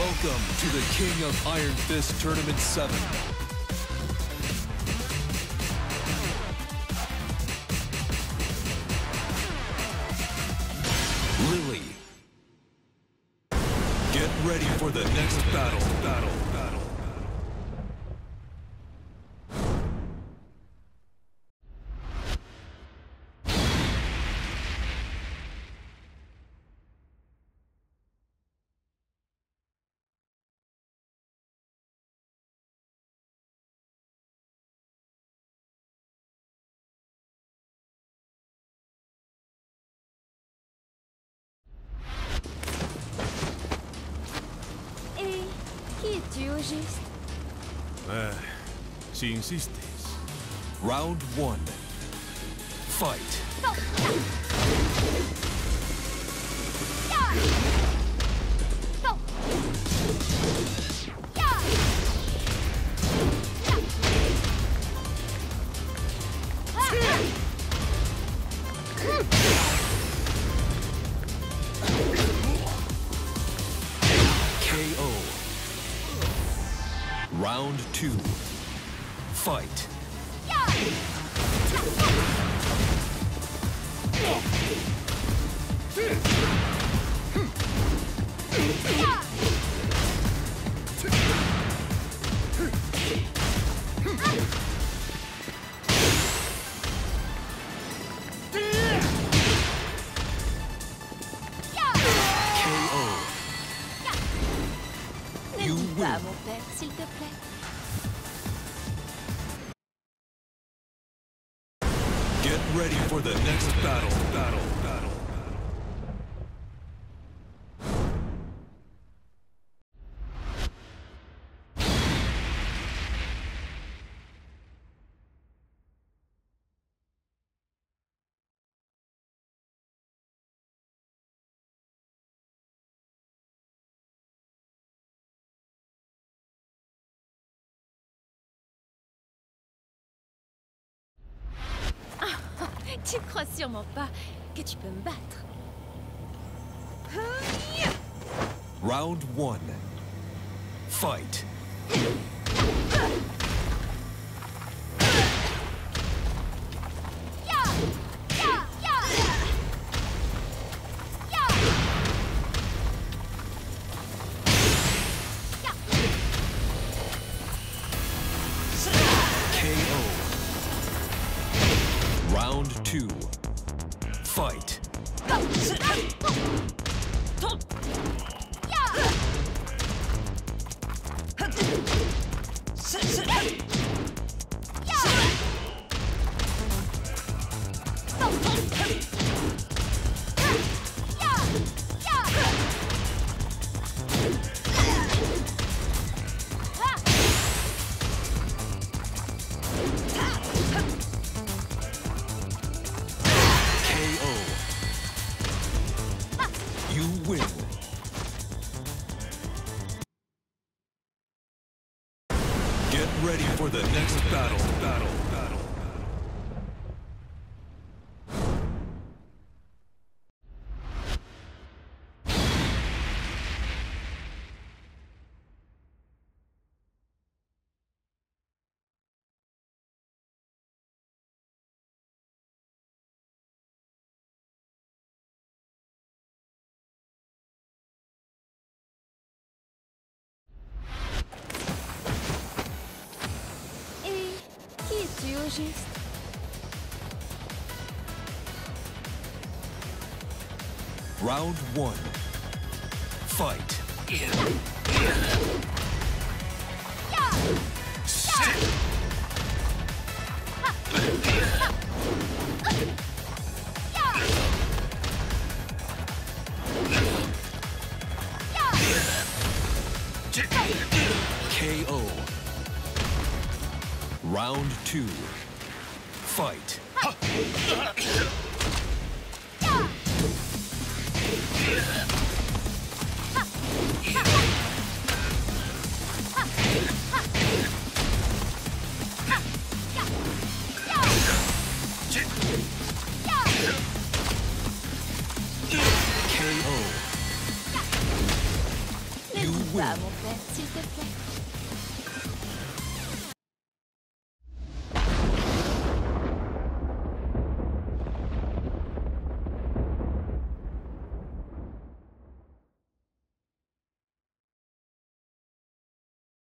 Welcome to the King of Iron Fist Tournament 7. Lily. Get ready for the next battle. Qui es-tu au juste? Si insistes. Round 1. Fight. KO. Round 2. Fight. Pas mon père, s'il te plaît. Get ready for the next battle. Tu ne crois sûrement pas que tu peux me battre. Round 1. Fight. KO. Round 2. Fight. You win. Get ready for the next battle. Qui es-tu au juste? Round 1. Fight. KO. Round 2. Fight. KO. You ça, mon père, s'il te plaît.